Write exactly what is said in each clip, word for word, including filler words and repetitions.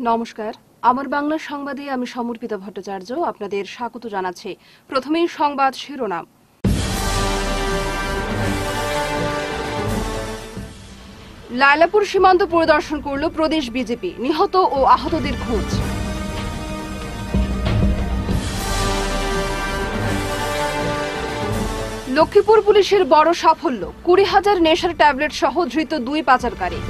নমস্কার, আমার বাংলা সংবাদে আমি সমর্পিতা ভট্টাচার্য আপনাদের স্বাগত জানাচ্ছি। প্রথমেই সংবাদ শিরোনাম। লায়লাপুর সীমান্ত পরিদর্শন করল প্রদেশ বিজেপি, নিহত ও আহতদের খোঁজ। লক্ষ্মীপুর পুলিশের বড় সাফল্য, কুড়ি হাজার নেশার ট্যাবলেট সহ ধৃত দুই পাচারকারী।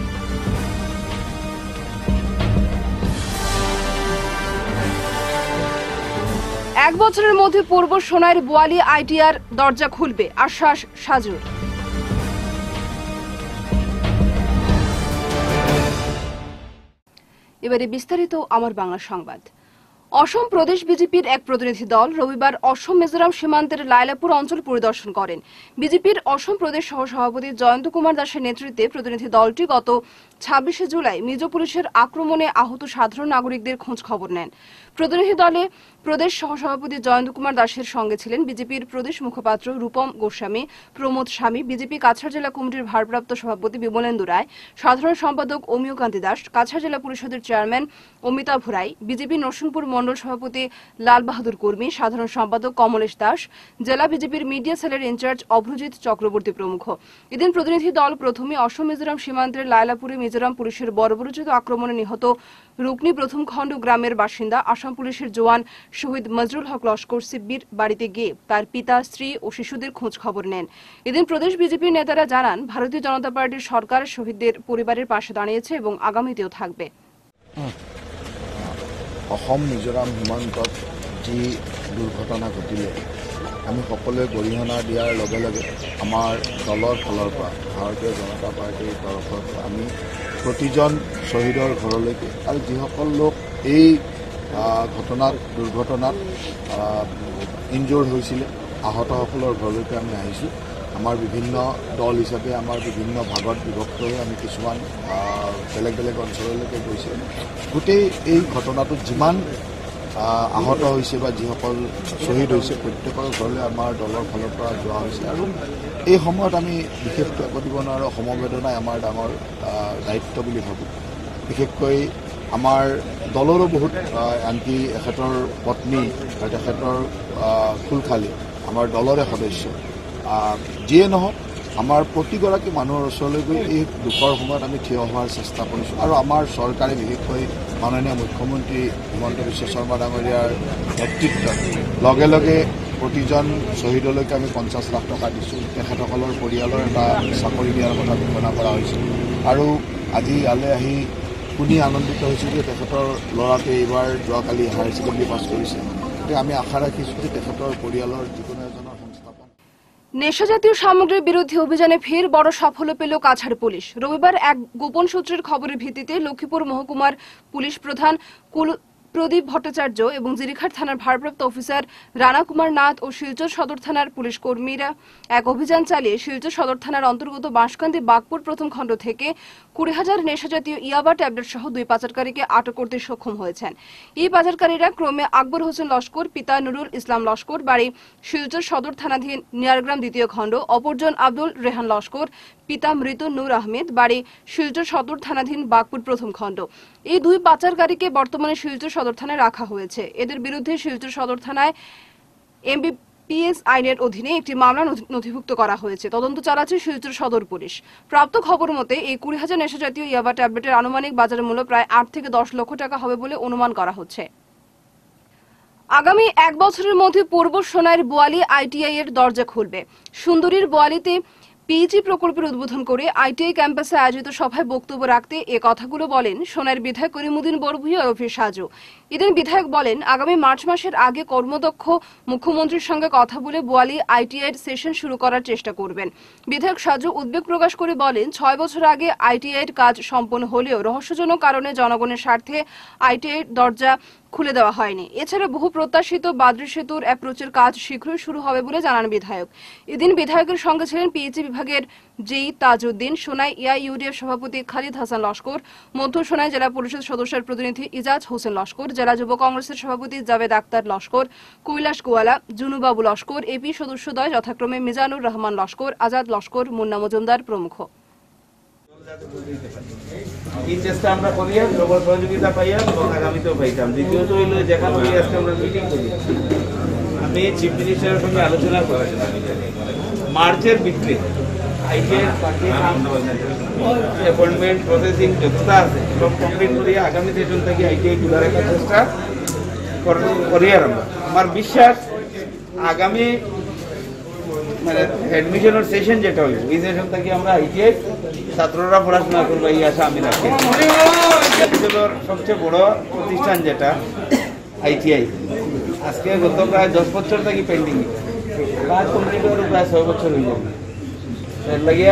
এক বছরের মধ্যে পূর্ব সোনাইয়ের বোয়ালি আইটিআর দরজা খুলবে, আশ্বাস সাজুর। এবারে বিস্তারিত আমার বাংলা সংবাদ। অসম প্রদেশ বিজেপির এক প্রতিনিধি দল রবিবার অসম মিজোরাম সীমান্তের লায়লাপুর অঞ্চল পরিদর্শন করেন। বিজেপির অসম প্রদেশ সহসভাপতি জয়ন্ত কুমার দাসের নেতৃত্বে প্রতিনিধি দলটি গত ছাব্বিশে জুলাই মিজো পুলিশের আক্রমণে আহত সাধারণ নাগরিকদের খোঁজ খবর নেন। প্রতিনিধি দলে প্রদেশ সহসভাপতি জয়ন্ত কুমার দাসের সঙ্গে ছিলেন বিজেপির প্রদেশ মুখপাত্র রূপম গোস্বামী, প্রমোদ স্বামী, বিজেপি কাছাড় জেলা কমিটির ভারপ্রাপ্ত সভাপতি বিমলেন্দু রায়, সাধারণ সম্পাদক অমিয়কান্তি দাস, কাছাড় জেলা পরিষদের চেয়ারম্যান অমিতাভ রায়, বিজেপি নরসিংপুর মন্ডল সভাপতি লাল বাহাদুর কর্মী, সাধারণ সম্পাদক কমলেশ দাস, জেলা বিজেপির মিডিয়া সেলের ইনচার্জ অভ্রজিৎ চক্রবর্তী প্রমুখ। এদিন প্রতিনিধি দল প্রথমে অসম মিজোরাম সীমান্তের লায়লাপুরে মিজোরাম পুলিশের বর্বরোচিত আক্রমণে নিহত রুকনি প্রথম খণ্ড গ্রামের বাসিন্দা আসাম পুলিশের জওয়ান শহীদ মজরুল হক লস্কর সিব্বির বাড়িতে গিয়ে তার পিতা, স্ত্রী ও শিশুদের খোঁজ খবর নেন। এদিন প্রদেশ বিজেপির নেতারা জানান, ভারতীয় জনতা পার্টির সরকার শহীদদের পরিবারের পাশে দাঁড়িয়েছে এবং আগামীতেও থাকবে। অসম মিজোরাম সীমান্তত যি দুৰ্ঘটনা ঘটিলে আমি সকলোৱে গৰিহণা দিয়াৰ লগে লগে আমাৰ দলৰ ফালৰ পৰা ভাৰতীয় জনতা পাৰ্টিৰ তৰফৰ পৰা আমি প্ৰতিজন শ্বহীদৰ ঘৰলৈকে আৰু যিসকল লোক এই ঘটনাত দুৰ্ঘটনাত ইনজৰ্ড হৈছিলে আহতসকলৰ ঘৰলৈকে আমি আহিছোঁ। আমাৰ বিভিন্ন দল হিচাপে আমাৰ বিভিন্ন ভাগত বিভক্ত হৈ আমি কিছুমান বেলেগ বেলেগ অঞ্চললৈকে গৈছে। গোটেই এই ঘটনাটোত যিমান আহত হৈছে বা যিসকল শ্বহীদ হৈছে প্ৰত্যেকৰ ঘৰলৈ আমাৰ দলৰ ফালৰ পৰা যোৱা হৈছে আৰু এই সময়ত আমি বিশেষকৈ কৰিব নোৱাৰোঁ, সমবেদনাই আমাৰ ডাঙৰ দায়িত্ব বুলি ভাবোঁ। বিশেষকৈ আমাৰ দলৰো বহুত, আনকি এখেতৰ পত্নী আৰু তেখেতৰ খুলখালী আমাৰ দলৰে সদস্য। যিয়ে নহওক আমাৰ প্ৰতিগৰাকী মানুহৰ ওচৰলৈ গৈ এই দুখৰ সময়ত আমি থিয় হোৱাৰ চেষ্টা কৰিছোঁ আৰু আমাৰ চৰকাৰে বিশেষকৈ মাননীয় মুখ্যমন্ত্ৰী হিমন্ত বিশ্ব শৰ্মা ডাঙৰীয়াৰ নেতৃত্বত লগে লগে প্ৰতিজন শ্বহীদলৈকে আমি পঞ্চাছ লাখ টকা দিছোঁ। তেখেতসকলৰ পৰিয়ালৰ এটা চাকৰি দিয়াৰ কথা ঘোষণা কৰা হৈছিল আৰু আজি ইয়ালৈ আহি শুনি আনন্দিত হৈছোঁ যে তেখেতৰ ল'ৰাটোৱে এইবাৰ যোৱাকালি হায়াৰ ছেকেণ্ডেৰী পাছ কৰিছে। গতিকে আমি আশা ৰাখিছোঁ যে তেখেতৰ পৰিয়ালৰ যিকোনো এজনৰ সংস্থাপন। নেশাজাতীয় সামগ্রীর বিরুদ্ধে অভিযানে ফের বড় সাফল্য পেল কাছাড় পুলিশ। রবিবার এক গোপন সূত্রের খবরের ভিত্তিতে লক্ষ্মীপুর মহকুমার পুলিশ প্রধান কুল প্রদীপ ভট্টাচার্য এবং জিরিঘাট থানার ভারপ্রাপ্ত অফিসার রানা কুমার নাথ ও শিলচর সদর থানার পুলিশ কর্মীরা এক অভিযান চালিয়ে শিলচর সদর থানার অন্তর্গত বাঁশকান্দি বাগপুর প্রথম খণ্ড থেকে কুড়ি হাজার নেশাজাতীয় ইয়াবা ট্যাবলেট সহ দুই পাচারকারীকে আটক করতে সক্ষম হয়েছেন। এই পাচারকারীরা ক্রমে আকবর হোসেন লস্কর, পিতা নুরুল ইসলাম লস্কর, বাড়ি শিলচর সদর থানাধীন নিয়ারগ্রাম দ্বিতীয় খণ্ড, অপরজন আব্দুল রেহান লস্কর, পিতা মৃত নূর আহমেদ, বাড়ি শিলচর সদর থানাধীন বাগপুর প্রথম খণ্ড। এই দুই পাচারকারীকে বর্তমানে শিলচর সদর থানায় রাখা হয়েছে। এদের বিরুদ্ধে শিলচর সদর থানায় এমবিপিএস আইনের অধীনে একটি মামলা নথিভুক্ত করা হয়েছে। তদন্ত চালাচ্ছে শিলচর সদর পুলিশ। প্রাপ্ত খবর মতে এই কুড়ি হাজার নেশাজাতীয় ইয়াবা ট্যাবলেটের আনুমানিক বাজার মূল্য প্রায় আট থেকে দশ লক্ষ টাকা হবে বলে অনুমান করা হচ্ছে। আগামী এক বছরের মধ্যে পূর্ব সোনাইয়ের বোয়ালি আইটিআই এর দরজা খুলবে। সুন্দরীর বোয়ালিতে পিএইচই প্রকল্পের উদ্বোধন করে আইটিআই ক্যাম্পাসে আয়োজিত সভায় বক্তব্য রাখতে এ কথাগুলো বলেন সোনাইয়ের বিধায়ক করিমুদ্দিন বড়ভূঁইয়া ওরফে সাজু। এদিন বিধায়ক বলেন, আগামী মার্চ মাসের আগে কর্মদক্ষ মুখ্যমন্ত্রীর সঙ্গে কথা বলে বোয়ালি আইটিআই সেশন শুরু করার চেষ্টা করবেন। বিধায়ক সাজু উদ্বেগ প্রকাশ করে বলেন, ছয় বছর আগে আইটিআই এর কাজ সম্পন্ন হলেও রহস্যজনক কারণে জনগণের স্বার্থে আইটিআই দরজা খুলে দেওয়া হয়নি। এছাড়া বহু প্রত্যাশিত বাদ্রি সেতুর অ্যাপ্রোচের কাজ শীঘ্রই শুরু হবে বলে জানান বিধায়ক। এদিন বিধায়কের সঙ্গে ছিলেন পিএইচই বিভাগের জেই তাজউদ্দিন, সোনাই এআইইউডিএফ সভাপতি খালিদ হাসান লস্কর, মধ্য সোনাই জেলা পরিষদ সদস্যের প্রতিনিধি ইজাজ হোসেন লস্কর, জেলা যুব কংগ্রেসের সভাপতি জাভেদ আক্তার লস্কর, কৈলাস গোয়ালা, জুনুবাবু লস্কর, এপি সদস্যদ্বয় যথাক্রমে মিজানুর রহমান লস্কর, আজাদ লস্কর, মুন্না মজুমদার প্রমুখ। এই চেষ্টা আমরা করিয়া সবার সহযোগিতা পাইয়া এবং আগামীতেও পাইতাম। দ্বিতীয়ত হইল যেখানে আজকে আমরা মিটিং করি, আমি চিফ মিনিস্টারের সঙ্গে আলোচনা করেছিলাম মার্চের ভিতরে আইটিআই অ্যাপয়েন্টমেন্ট প্রসেসিং যতটা আছে সব কমপ্লিট করিয়া আগামী সেশন থেকে আইটিআই তুলে রাখার চেষ্টা করিয়া আমরা। আমার বিশ্বাস আগামী মানে অ্যাডমিশনের সেশন যেটা হইব এই সেশন থেকে আমরা আইটিআই ছাত্ররা পড়াশোনা করবো এই আশা আমি রাখি। সবচেয়ে বড় প্রতিষ্ঠান যেটা আইটিআই আজকে গত প্রায় দশ বছর থেকে পেন্ডিং কাজ কমপ্লিট হওয়ার প্রায় ছয় বছর হয়ে যাবে। এর লাগিয়া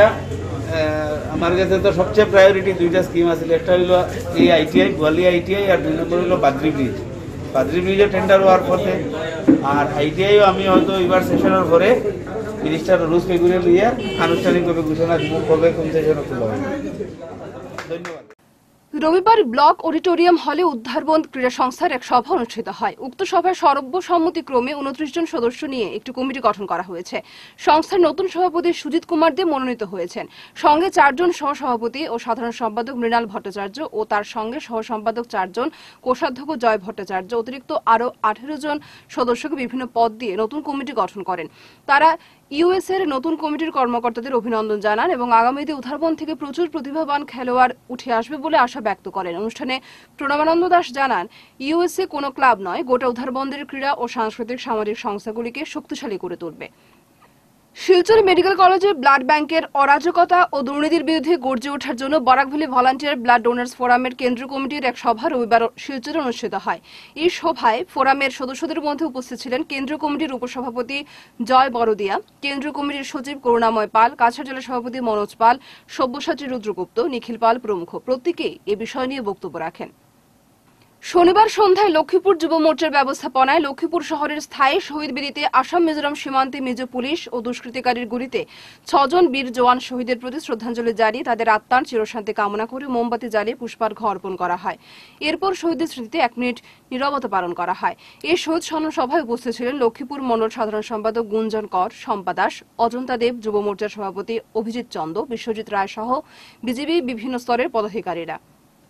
আমার কাছে তো সবচেয়ে প্রায়োরিটি দুইটা স্কিম আছে, একটা হইল এই আইটিআই গোয়ালিয়া আইটিআই আর দুই নম্বর হইল বাদ্রি ব্রিজ। বাদ্রি ব্রিজের টেন্ডার হওয়ার পথে আর আইটিআইও আমি হয়তো এবার সেশনের পরে মিনিস্টার রুজ পেগুরে লইয়া আনুষ্ঠানিকভাবে ঘোষণা দিব কবে কোন সেশনে খোলা হবে। ধন্যবাদ। রবিবার ব্লক অডিটোরিয়াম হলে উদ্ধারবন্দ ক্রীড়া সংস্থার এক সভা অনুষ্ঠিত হয়। উক্ত সভায় সর্বসম্মতিক্রমে উনত্রিশ জন সদস্য নিয়ে একটি কমিটি গঠন করা হয়েছে। সংস্থার নতুন সভাপতি সুজিত কুমার দে মনোনীত হয়েছেন। সঙ্গে চারজন সহসভাপতি ও সাধারণ সম্পাদক মৃণাল ভট্টাচার্য ও তার সঙ্গে সহ সম্পাদক চারজন, কোষাধ্যক্ষ জয় ভট্টাচার্য অতিরিক্ত আরও আঠেরো জন সদস্যকে বিভিন্ন পদ দিয়ে নতুন কমিটি গঠন করেন। তারা ইউএস এর নতুন কমিটির কর্মকর্তাদের অভিনন্দন জানান এবং আগামীতে উদ্ধারবন্দ থেকে প্রচুর প্রতিভাবান খেলোয়াড় উঠে আসবে বলে আশা ব্যক্ত করেন। অনুষ্ঠানে প্রণবানন্দ দাস জানান, ইউএসএ কোনো ক্লাব নয়, গোটা উদ্ধারবন্দের ক্রীড়া ও সাংস্কৃতিক সামাজিক সংস্থাগুলিকে শক্তিশালী করে তুলবে। শিলচর মেডিকেল কলেজে ব্লাড ব্যাংকের অরাজকতা ও দুর্নীতির বিরুদ্ধে গর্জে ওঠার জন্য বরাকভ্যালি ভলান্টিয়ার ব্লাড ডোনার্স ফোরামের কেন্দ্রীয় কমিটির এক সভা রবিবার শিলচরে অনুষ্ঠিত হয়। এই সভায় ফোরামের সদস্যদের মধ্যে উপস্থিত ছিলেন কেন্দ্রীয় কমিটির উপসভাপতি জয় বড়দিয়া, কেন্দ্রীয় কমিটির সচিব করুণাময় পাল, কাছাড় জেলা সভাপতি মনোজ পাল, সব্যসাচী রুদ্রগুপ্ত, নিখিল পাল প্রমুখ। প্রত্যেকেই এ বিষয় নিয়ে বক্তব্য রাখেন। শনিবার সন্ধ্যায় লক্ষ্মীপুর যুব মোর্চার ব্যবস্থাপনায় লক্ষ্মীপুর শহরের স্থায়ী শহীদ বেদিতে আসাম মিজোরাম সীমান্তে মিজো পুলিশ ও দুষ্কৃতিকারীর গুলিতে ছজন বীর জওয়ান শহীদের প্রতি শ্রদ্ধাঞ্জলি জানিয়ে তাদের আত্মার চিরশান্তি কামনা করে মোমবাতি জ্বালিয়ে পুষ্পার্ঘ্য অর্পণ করা হয়। এরপর শহীদের স্মৃতিতে এক মিনিট নীরবতা পালন করা হয়। এই শহীদ স্মরণ সভায় উপস্থিত ছিলেন লক্ষ্মীপুর মণ্ডল সাধারণ সম্পাদক গুঞ্জন কর, শম্পা দাস, অজন্তা দেব, যুব মোর্চার সভাপতি অভিজিৎ চন্দ, বিশ্বজিৎ রায় সহ বিজেপি বিভিন্ন স্তরের পদাধিকারীরা।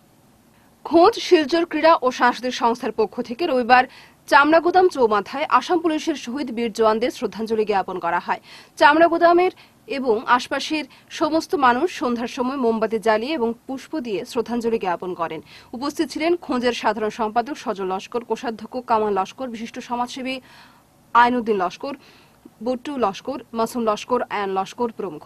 খোঁজ শিলচর ক্রীড়া ও সাংস্কৃতিক সংস্থার পক্ষ থেকে রবিবার চামড়াগুদাম চৌমাথায় আসাম পুলিশের শহীদ বীর জওয়ানদের শ্রদ্ধাঞ্জলি জ্ঞাপন করা হয়। চামড়াগুদামের এবং আশপাশের সমস্ত মানুষ সন্ধ্যার সময় মোমবাতি জ্বালিয়ে এবং পুষ্প দিয়ে শ্রদ্ধাঞ্জলি জ্ঞাপন করেন। উপস্থিত ছিলেন খোঁজের সাধারণ সম্পাদক সজল লস্কর, কোষাধ্যক্ষ কামাল লস্কর, বিশিষ্ট সমাজসেবী আইনুদ্দিন লস্কর, বট্টু লস্কর, মাসুম লস্কর, আয়ান লস্কর প্রমুখ।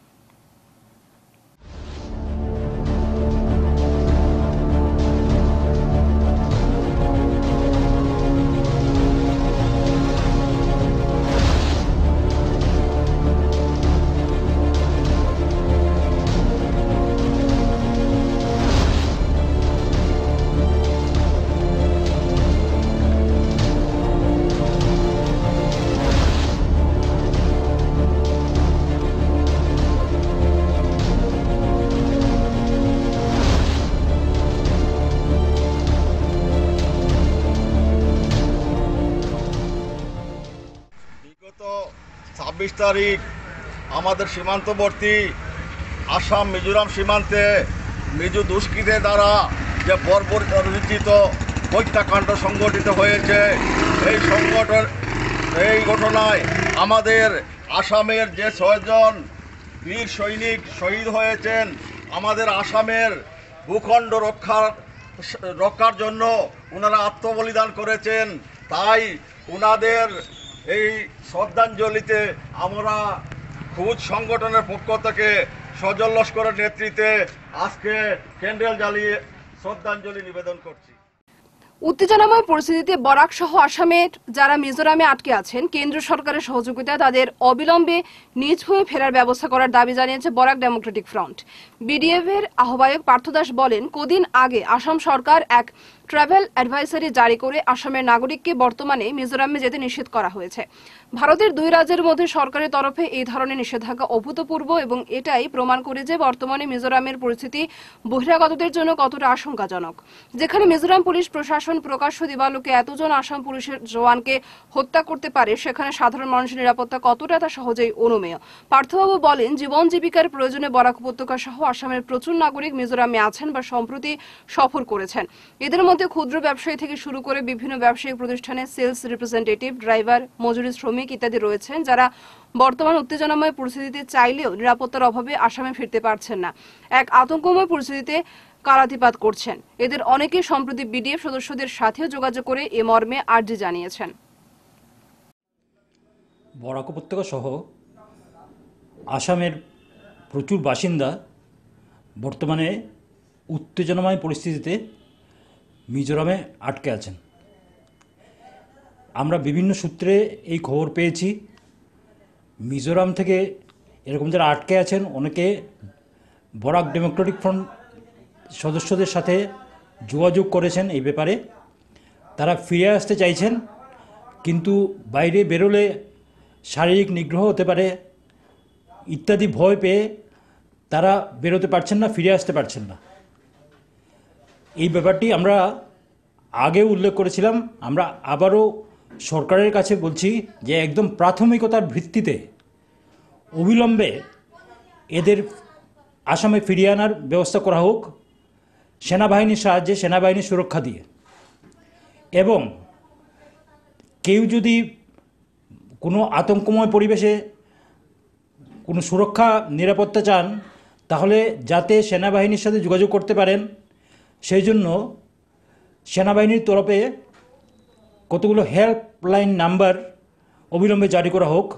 ছাব্বিশ তারিখ আমাদের সীমান্তবর্তী আসাম মিজোরাম সীমান্তে মিজো দুষ্কৃতের দ্বারা যে বর্বরিত হত্যাকাণ্ড সংঘটিত হয়েছে, এই সংগঠন এই ঘটনায় আমাদের আসামের যে ছয়জন বীর সৈনিক শহীদ হয়েছেন, আমাদের আসামের ভূখণ্ড রক্ষার রক্ষার জন্য ওনারা আত্মবলিদান করেছেন। তাই ওনাদের এই শ্রদ্ধাঞ্জলিতে আমরা খোঁজ সংগঠনের পক্ষ থেকে সজল লস্করের নেতৃত্বে আজকে ক্যান্ডেল জ্বালিয়ে শ্রদ্ধাঞ্জলি নিবেদন করছি। উত্তেজনাময় পরিস্থিতিতে বরাক সহ আসামের যারা মিজোরামে আটকে আছেন, কেন্দ্র সরকারের সহযোগিতায় তাদের অবিলম্বে নিজ হয়ে ফেরার ব্যবস্থা করার দাবি জানিয়েছে বরাক ডেমোক্রেটিক ফ্রন্ট। বিডিএফ এর আহ্বায়ক পার্থ দাস বলেন, কদিন আগে আসাম সরকার এক ট্রাভেল অ্যাডভাইসারি জারি করে আসামের নাগরিককে বর্তমানে মিজোরামে যেতে নিষেধ করা হয়েছে। ভারতের দুই রাজ্যের মধ্যে সরকারের তরফে এই ধরনের নিষেধাজ্ঞা অভূতপূর্ব এবং এটাই প্রমাণ করে যে বর্তমানে মিজোরামের পরিস্থিতি বহিরাগতদের জন্য কতটা আশঙ্কাজনক। যেখানে মিজোরাম পুলিশ প্রশাসন প্রকাশ্য দিবালোকে এতজন আসাম পুলিশের জওয়ানকে হত্যা করতে পারে, সেখানে সাধারণ মানুষের নিরাপত্তা কতটা তা সহজেই অনুমেয়। পার্থবাবু বলেন, জীবন জীবিকার প্রয়োজনে বরাক উপত্যকা সহ আসামের প্রচুর নাগরিক মিজোরামে আছেন বা সম্প্রতি সফর করেছেন। এদের মধ্যে ক্ষুদ্র ব্যবসায়ী থেকে শুরু করে বিভিন্ন ব্যবসায়িক প্রতিষ্ঠানে সেলস রিপ্রেজেন্টেটিভ, ড্রাইভার, মজুরি শ্রমিক ইত্যাদি রয়েছেন, যারা বর্তমান উত্তেজনাময় পরিস্থিতিতে চাইলেও নিরাপত্তার অভাবে আসামে ফিরতে পারছেন না। এক আতঙ্কময় পরিস্থিতিতে কালাতিপাত করছেন। এদের অনেকে সম্প্রতি বিডিএফ সদস্যদের সাথেও যোগাযোগ করে এ মর্মে আর্জি জানিয়েছেন। বরাক উপত্যকা সহ আসামের প্রচুর বাসিন্দা বর্তমানে উত্তেজনাময় পরিস্থিতিতে মিজোরামে আটকে আছেন। আমরা বিভিন্ন সূত্রে এই খবর পেয়েছি। মিজোরাম থেকে এরকম যারা আটকে আছেন অনেকে বরাক ডেমোক্রেটিক ফ্রন্ট সদস্যদের সাথে যোগাযোগ করেছেন এই ব্যাপারে। তারা ফিরে আসতে চাইছেন, কিন্তু বাইরে বেরোলে শারীরিক নিগ্রহ হতে পারে ইত্যাদি ভয় পেয়ে তারা বেরোতে পারছেন না, ফিরে আসতে পারছেন না। এই ব্যাপারটি আমরা আগেও উল্লেখ করেছিলাম। আমরা আবারও সরকারের কাছে বলছি যে একদম প্রাথমিকতার ভিত্তিতে অবিলম্বে এদের আসামে ফিরিয়ে আনার ব্যবস্থা করা হোক, সেনাবাহিনীর সাহায্যে, সেনাবাহিনীর সুরক্ষা দিয়ে। এবং কেউ যদি কোনো আতঙ্কময় পরিবেশে কোনো সুরক্ষা নিরাপত্তা চান, তাহলে যাতে সেনাবাহিনীর সাথে যোগাযোগ করতে পারেন সেই জন্য সেনাবাহিনীর তরফে কতগুলো হেল্পলাইন নাম্বার অবিলম্বে জারি করা হোক।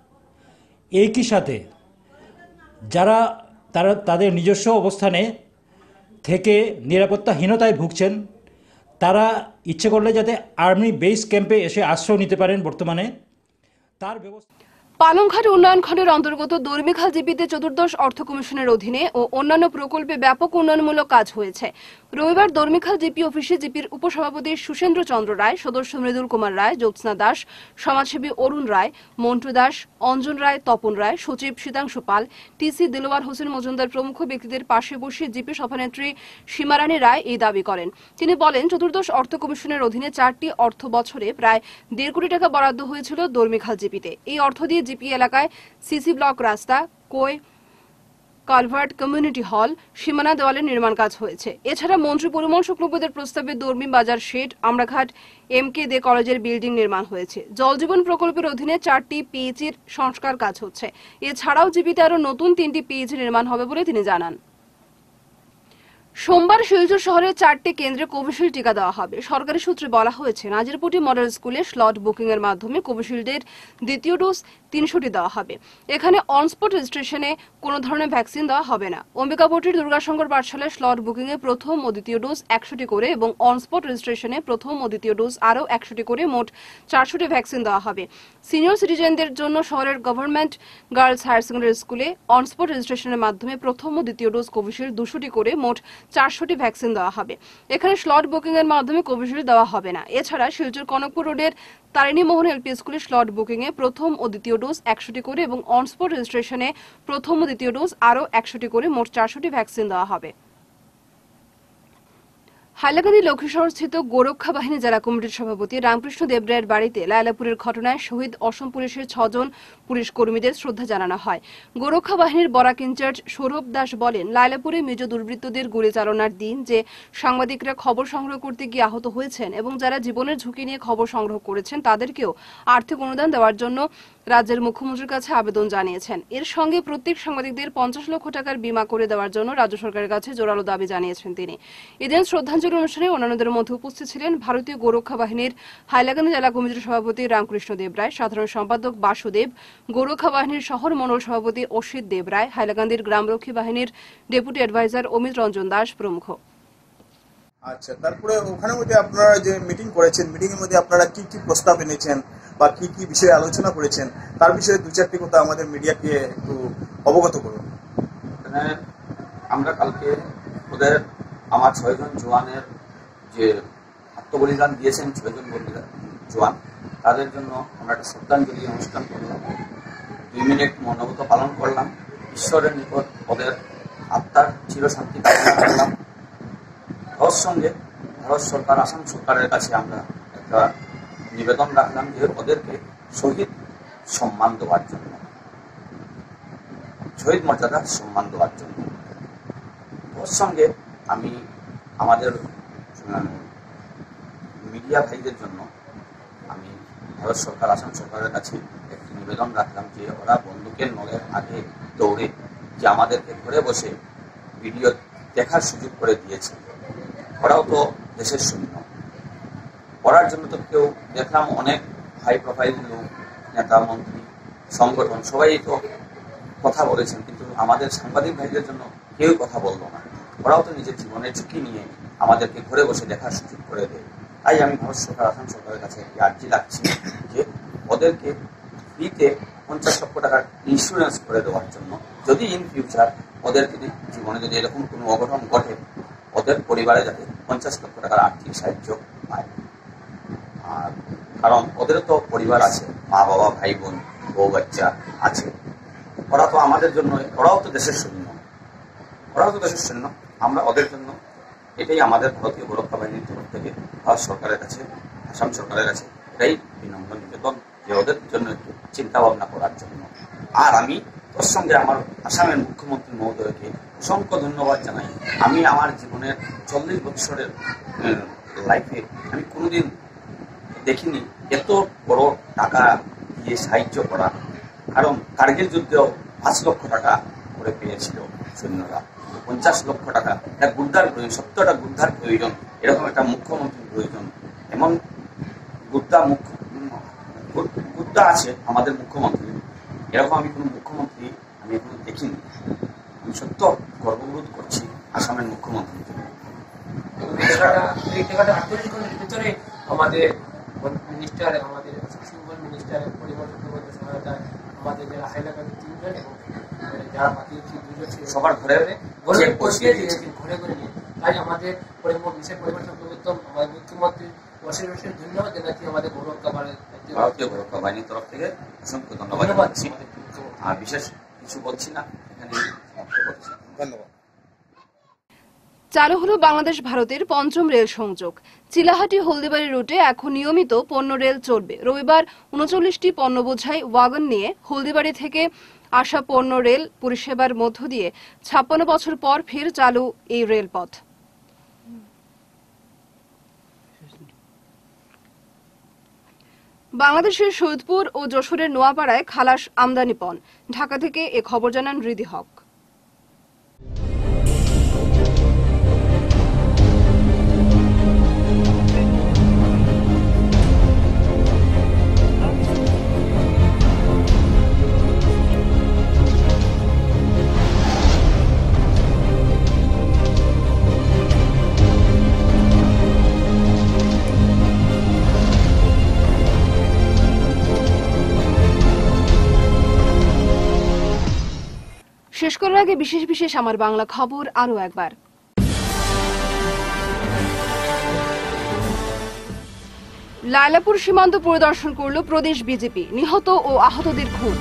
একই সাথে যারা তারা তাদের নিজস্ব অবস্থানে থেকে নিরাপত্তাহীনতায় ভুগছেন, তারা ইচ্ছে করলে যাতে আর্মি বেস ক্যাম্পে এসে আশ্রয় নিতে পারেন বর্তমানে, তার ব্যবস্থা। পালংঘাট উন্নয়ন খণ্ডের অন্তর্গত দর্মিখাল জিপিতে চতুর্দশ অর্থ কমিশনের অধীনে ও অন্যান্য প্রকল্পে ব্যাপক উন্নয়নমূলক কাজ হয়েছে। রবিবার দর্মিখাল জিপি অফিসে জিপির উপসভাপতি সুশেন্দ্র চন্দ্র রায়, সদস্য মৃদুল কুমার রায়, জ্যোৎস্না দাস, সমাজসেবী অরুণ রায়, মন্টু দাস, অঞ্জন রায়, তপন রায়, সচিব শীতাংশু পাল, টিসি দিলওয়ার হোসেন মজুমদার প্রমুখ ব্যক্তিদের পাশে বসে জিপি সভানেত্রী সীমারানী রায় এই দাবি করেন। তিনি বলেন, চতুর্দশ অর্থ কমিশনের অধীনে চারটি অর্থ বছরে প্রায় দেড় কোটি টাকা বরাদ্দ হয়েছিল দর্মিখাল জিপিতে। এই অর্থ দিয়ে জিপি এলাকায় সিসি ব্লক রাস্তা, কোয় কালভার্ট, কমিউনিটি হল, সীমানা দেওয়ালের নির্মাণ কাজ হয়েছে। এছাড়া মন্ত্রী পরিমল শুক্লবৈদ্যের প্রস্তাবে দর্মি বাজার shed, Amraghat M K De কলেজের বিল্ডিং নির্মাণ হয়েছে। জল জীবন প্রকল্পের অধীনে চারটি পিএইচির সংস্কার কাজ হচ্ছে। এছাড়াও জিপিতে আরও নতুন তিনটি পিএইচি নির্মাণ হবে বলে তিনি জানান। সোমবার শিলচর শহরের চারটি কেন্দ্রে কোভিশিল্ড টিকা দেওয়া হবে। সরকারি সূত্রে বলা হয়েছে, নাজিরপুটি মডেল স্কুলে স্লট বুকিং এর মাধ্যমে কোভিশিল্ডের দ্বিতীয় ডোজ তিনশোটি দেওয়া হবে। এখানে অনস্পট রেজিস্ট্রেশনে কোনো ধরনের ভ্যাকসিন দেওয়া হবে না। অম্বিকাপট্টির দুর্গাশঙ্কর পাঠশালায় স্লট বুকিং এ প্রথম ও দ্বিতীয় ডোজ একশোটি করে এবং অনস্পট রেজিস্ট্রেশনে প্রথম ও দ্বিতীয় ডোজ আরও একশোটি করে মোট চারশোটি ভ্যাকসিন দেওয়া হবে। সিনিয়র সিটিজেনদের জন্য শহরের গভর্নমেন্ট গার্লস হায়ার সেকেন্ডারি স্কুলে অনস্পট রেজিস্ট্রেশনের মাধ্যমে প্রথম ও দ্বিতীয় ডোজ কোভিশিল্ড দুশোটি করে মোট চারশোটি ভ্যাকসিন দেওয়া হবে। এখানে স্লট বুকিং এর মাধ্যমে কোভিশিল্ড দেওয়া হবে না। এছাড়া শিলচর কনকপুর রোডের তারিণী মোহন এলপি স্কুলে স্লট বুকিং এ প্রথম ও দ্বিতীয় ডোজ একশোটি করে এবং অনস্পট রেজিস্ট্রেশনে প্রথম ও দ্বিতীয় ডোজ আরও একশোটি করে মোট চারশোটি ভ্যাকসিন দেওয়া হবে। হাইলাকান্দি লক্ষ্মীশহর স্থিত গোরক্ষা বাহিনী জেলা কমিটির সভাপতি রামকৃষ্ণ দেবরায়ের বাড়িতে লায়লাপুরের ঘটনায় শহীদ অসম পুলিশের ছজন পুলিশ কর্মীদের শ্রদ্ধা জানানো হয়। গোরক্ষা বাহিনীর বরাক ইনচার্জ সৌরভ দাস বলেন, লায়লাপুরে মিজ দুর্বৃত্তদের গুলি চালনার দিন যে সাংবাদিকরা খবর সংগ্রহ করতে গিয়ে আহত হয়েছেন এবং যারা জীবনের ঝুঁকি নিয়ে খবর সংগ্রহ করেছেন তাদেরকেও আর্থিক অনুদান দেওয়ার জন্য রাজ্যের মুখ্যমন্ত্রীর কাছে আবেদন জানিয়েছেন। এর সঙ্গে প্রত্যেক সাংবাদিকদের পঞ্চাশ লক্ষ টাকার বীমা করে দেওয়ার জন্য রাজ্য সরকারের কাছে জোরালো দাবি জানিয়েছেন তিনি। এদিন শ্রদ্ধাঞ্জলি অনুষ্ঠানে অন্যান্যদের মধ্যে উপস্থিত ছিলেন ভারতীয় গোরক্ষা বাহিনীর হাইলাকান্দি জেলা কমিটির সভাপতি রামকৃষ্ণ দেবরায়, সাধারণ সম্পাদক বাসুদেব, গোরক্ষা বাহিনীর শহর মণ্ডল সভাপতি অসিত দেবরায়, হাইলাকান্দির গ্রামরক্ষী বাহিনীর ডেপুটি অ্যাডভাইজার অমিত রঞ্জন দাস প্রমুখ। আচ্ছা, তারপরে ওখানে মধ্যে আপনারা যে মিটিং করেছেন, মিটিং এর মধ্যে আপনারা কি কি প্রস্তাব এনেছেন বা কি কি বিষয়ে আলোচনা করেছেন তার বিষয়ে দু চারটি কথা আমাদের মিডিয়াকে একটু অবগত করুন। আমরা কালকে ওদের আমার ছয়জন জওয়ানের যে আত্মবলিদান দিয়েছেন ছয়জন বলিদান জওয়ান, তাদের জন্য আমরা একটা শ্রদ্ধাঞ্জলি অনুষ্ঠান করলাম, দুই মিনিট মৌনব্রত পালন করলাম, ঈশ্বরের নিকট ওদের আত্মার চিরশান্তি কামনা করলাম। তার সঙ্গে ভারত সরকার, আসাম সরকারের কাছে আমরা একটা নিবেদন রাখলাম যে ওদেরকে শহীদ সম্মান দেওয়ার জন্য, শহীদ মর্যাদা সম্মান দেওয়ার জন্য। ওর সঙ্গে আমি আমাদের মিডিয়া ভাইদের জন্য আমি ভারত সরকার, আসাম সরকারের কাছে একটি নিবেদন রাখলাম যে ওরা বন্দুকের নলের আগে দৌড়ে যে আমাদেরকে ঘরে বসে ভিডিও দেখার সুযোগ করে দিয়েছে, ওরাও তো দেশের সৈন্য। পড়ার জন্য তো কেউ দেখলাম অনেক হাই প্রোফাইল লোক, নেতা, মন্ত্রী, সংগঠন সবাই তো কথা বলেছেন, কিন্তু আমাদের সাংবাদিক ভাইদের জন্য কেউ কথা বললো না। ওরাও তো নিজের জীবনের ঝুঁকি নিয়ে আমাদেরকে ঘরে বসে দেখার সুযোগ করে দেয়। তাই আমি ভারত সরকার, আসাম সরকারের কাছে একটি আর্জি রাখছি যে ওদেরকে ফ্রিতে পঞ্চাশ লক্ষ টাকার ইন্স্যুরেন্স করে দেওয়ার জন্য, যদি ইন ফিউচার ওদের যদি জীবনে যদি এরকম কোনো অঘটন ঘটে, ওদের পরিবারে যাতে পঞ্চাশ লক্ষ টাকার আর্থিক সাহায্য পায়। আর কারণ ওদেরও তো পরিবার আছে, মা বাবা, ভাই বোন, বউ বাচ্চা আছে। ওরা তো আমাদের জন্য, ওরাও তো দেশের সৈন্য, ওরাও তো দেশের সৈন্য। আমরা ওদের জন্য, এটাই আমাদের ভারতীয় গোরক্ষা বাহিনীর তরফ থেকে ভারত সরকারের কাছে, আসাম সরকারের কাছে এটাই বিনম্র নিবেদন যে ওদের জন্য একটু চিন্তা ভাবনা করার জন্য। আর আমি তোর সঙ্গে আমার আসামের মুখ্যমন্ত্রী মহোদয়কে অসংখ্য ধন্যবাদ জানাই। আমি আমার জীবনের চল্লিশ বছরের লাইফে আমি কোনোদিন দেখিনি এত বড় টাকা দিয়ে সাহায্য করা। কারণ কার্গিল যুদ্ধেও পাঁচ লক্ষ টাকা করে পেয়েছিল সৈন্যরা, পঞ্চাশ লক্ষ টাকা। এটা গুদ্দার প্রয়োজন, সত্যটা গুদ্দার প্রয়োজন, এরকম একটা মুখ্যমন্ত্রীর প্রয়োজন। এমন গুদ্দা মুখ্য গুদ্দা আছে আমাদের মুখ্যমন্ত্রী, এরকম আমি কোনো মুখ্যমন্ত্রী আমি এখনো দেখিনি। আমি সত্য গর্ববোধ করছি আসামের মুখ্যমন্ত্রীর জন্য। ভিতরে আমাদের মিনিস্টার, আমাদের সিম্বল মিনিস্টারের পরিবর্তন সহায়তা, আমাদের যারা হাইলাকান্দি তিনজন এবং যারা বাকি দুজন ছিল সবার ঘরে ঘরে পৌঁছিয়ে দিয়েছেন, ঘরে ঘরে নিয়ে। তাই আমাদের বিশেষ পরিবর্তন প্রবর্তন আমাদের মুখ্যমন্ত্রী অশেষ অশেষ ধন্যবাদ জানাচ্ছি আমাদের গোরক্ষা বাহিনীর ভারতীয় গোরক্ষা বাহিনীর তরফ থেকে অসংখ্য ধন্যবাদ জানাচ্ছি। আর বিশেষ কিছু বলছি না, এখানে সমাপ্ত করছি। ধন্যবাদ। চালু হলো বাংলাদেশ ভারতের পঞ্চম রেল সংযোগ। চিলাহাটি হলদিবাড়ি রুটে এখন নিয়মিত পণ্য রেল চলবে। রবিবার উনচল্লিশটি পণ্য বোঝাই ওয়াগন নিয়ে হলদিবাড়ি থেকে আসা পণ্য রেল পরিষেবার মধ্য দিয়ে ছাপ্পান্ন বছর পর ফের চালু এই রেলপথ। বাংলাদেশের সৈয়দপুর ও যশোরের নোয়াপাড়ায় খালাস আমদানি পণ। ঢাকা থেকে এ খবর জানান হৃদি হক। শেষ করার আগে বিশেষ বিশেষ আমার বাংলা খবর আরো একবার। লায়লাপুর সীমান্ত পরিদর্শন করল প্রদেশ বিজেপি। নিহত ও আহতদের খোঁজ।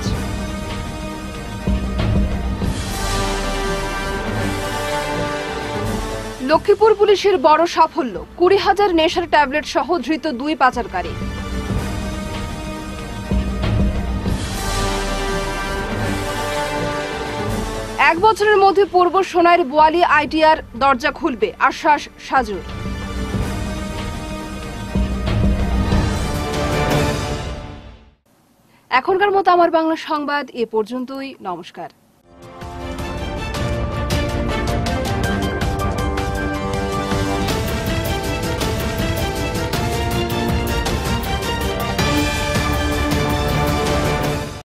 লক্ষ্মীপুর পুলিশের বড় সাফল্য, কুড়ি হাজার নেশার ট্যাবলেট সহ ধৃত দুই পাচারকারী। এক বছরের মধ্যে পূর্ব সোনাইর বোয়ালি আইটিআর দরজা খুলবে, আশ্বাস সাজুর। এখনকার মতো আমার বাংলা সংবাদ এ পর্যন্তই। নমস্কার।